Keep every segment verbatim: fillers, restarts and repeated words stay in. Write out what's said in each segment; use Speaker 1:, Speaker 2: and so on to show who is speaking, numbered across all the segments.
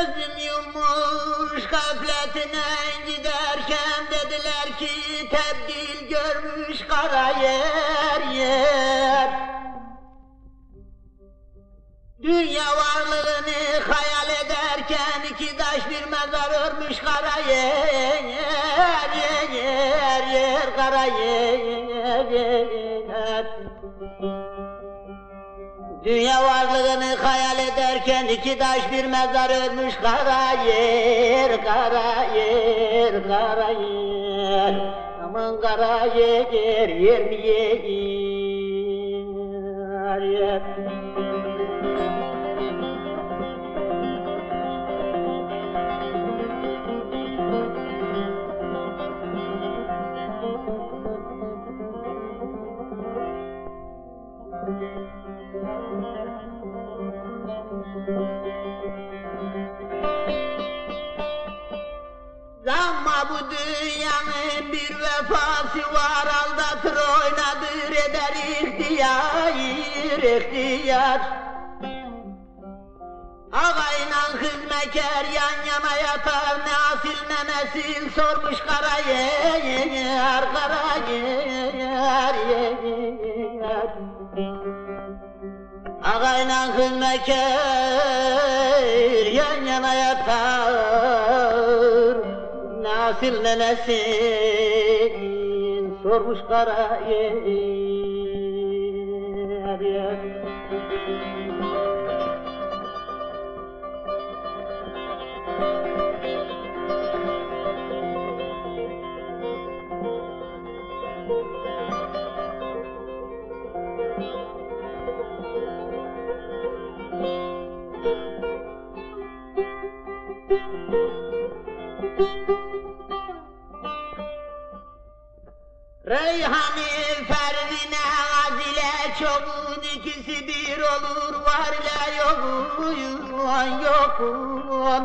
Speaker 1: Gözüm yummuş gafletine giderken dediler ki tebdil görmüş kara yer yer. Dünya varlığını hayal ederken iki taş bir mezar örmüş kara yer yer yer yer kara yer yer. Dünya varlığını hayal ederken iki taş bir mezar örmüş kara yer, kara yer, kara yer. Aman kara yer, yer mi yer, yer. Ama bu dünyanın bir vefası var, aldatır oynadır eder ihtiyar, ihtiyar. Ağayla hizmetkar yan yana yatar, ne asil ne nesil sormuş kara yer, kara yer, yer. Ağayla hizmetkar yan yana yatar, nasil nenesin sormuş kara yer, yer. Reyhan'ı Fervine Azile çoğun ikisi bir olur, var ile yokun, yokun.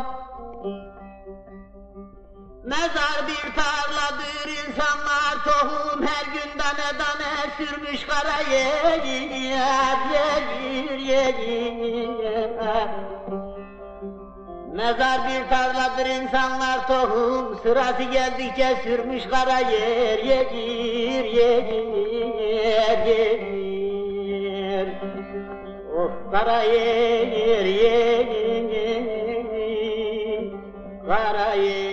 Speaker 1: Mezar bir tarladır, insanlar tohum her gün tane tane sürmüş kara yer, yer, yer, yer. Mezar bir tarladır, insanlar tohum sırası geldikçe sürmüş kara yer, yer, yer, yer, yer. Of kara yer, yer, yer, kara yer.